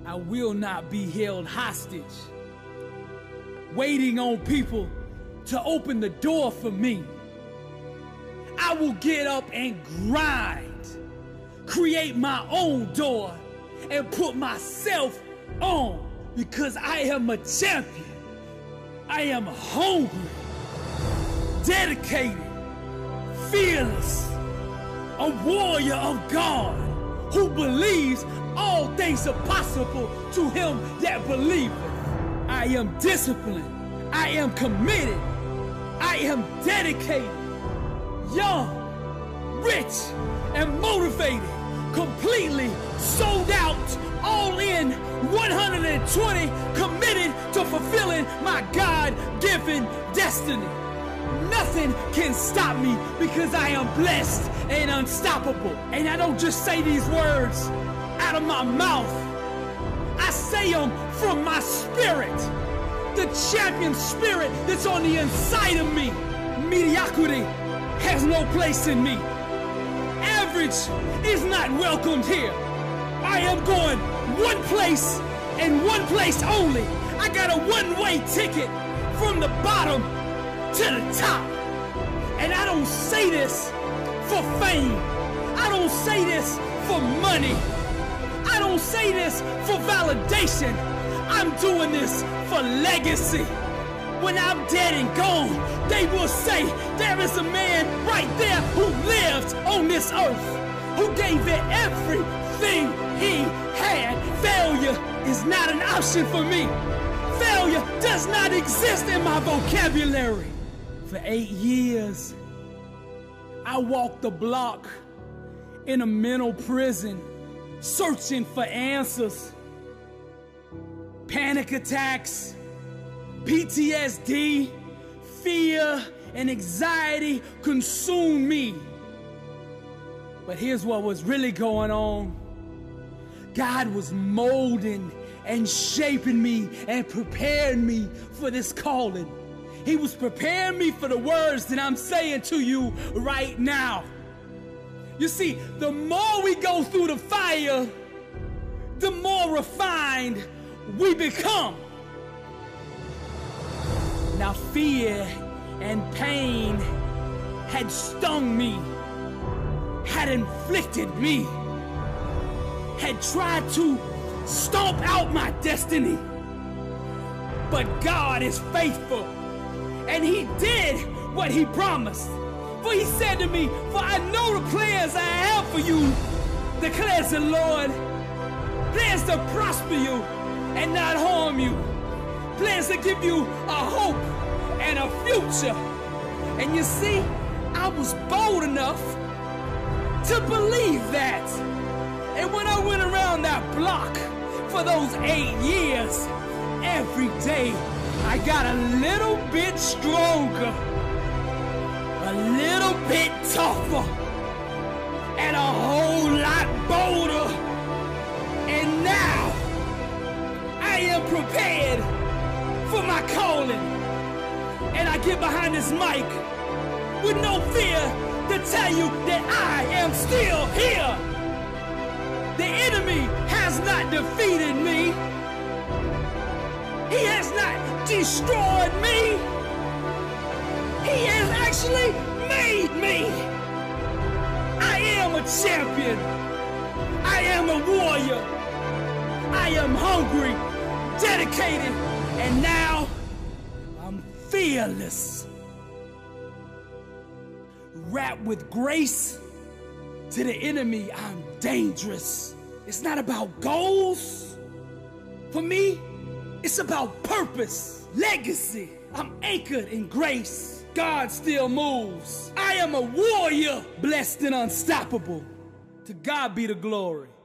I will not be held hostage, waiting on people to open the door for me. I will get up and grind, create my own door, and put myself on, because I am a champion. I am hungry, dedicated, fearless, a warrior of God who believes all things are possible to him that believeth. I am disciplined. I am committed. I am dedicated, young, rich, and motivated, completely sold out, all in, 120, committed to fulfilling my God-given destiny. Nothing can stop me because I am blessed and unstoppable. And I don't just say these words out of my mouth. I say them from my spirit, the champion spirit that's on the inside of me. Mediocrity has no place in me. Average is not welcomed here. I am going one place and one place only. I got a one-way ticket from the bottom to the top. And I don't say this for fame. I don't say this for money. I don't say this for validation. I'm doing this for legacy. When I'm dead and gone, they will say there is a man right there who lived on this earth, who gave it everything he had. Failure is not an option for me. Failure does not exist in my vocabulary. For 8 years, I walked the block in a mental prison, searching for answers. Panic attacks, PTSD, fear, and anxiety consumed me. But here's what was really going on. God was molding and shaping me and preparing me for this calling. He was preparing me for the words that I'm saying to you right now. You see, the more we go through the fire, the more refined we become. Now, fear and pain had stung me, had inflicted me, had tried to stomp out my destiny. But God is faithful, and He did what He promised. For He said to me, "For I know the plans I have for you, declares the Lord, plans to prosper you and not harm you, plans to give you a hope and a future." And you see, I was bold enough to believe that. And when I went around that block for those 8 years, every day I got a little bit stronger, a little bit tougher, and a whole lot bolder. And now I am prepared for my calling. And I get behind this mic with no fear to tell you that I am still here. The enemy has not defeated me. He has not destroyed me. He has actually made me. I am a champion. I am a warrior. I am hungry, dedicated, and now I'm fearless. Wrapped with grace. To the enemy, I'm dangerous. It's not about goals. For me, it's about purpose, legacy. I'm anchored in grace. God still moves. I am a warrior, blessed and unstoppable. To God be the glory.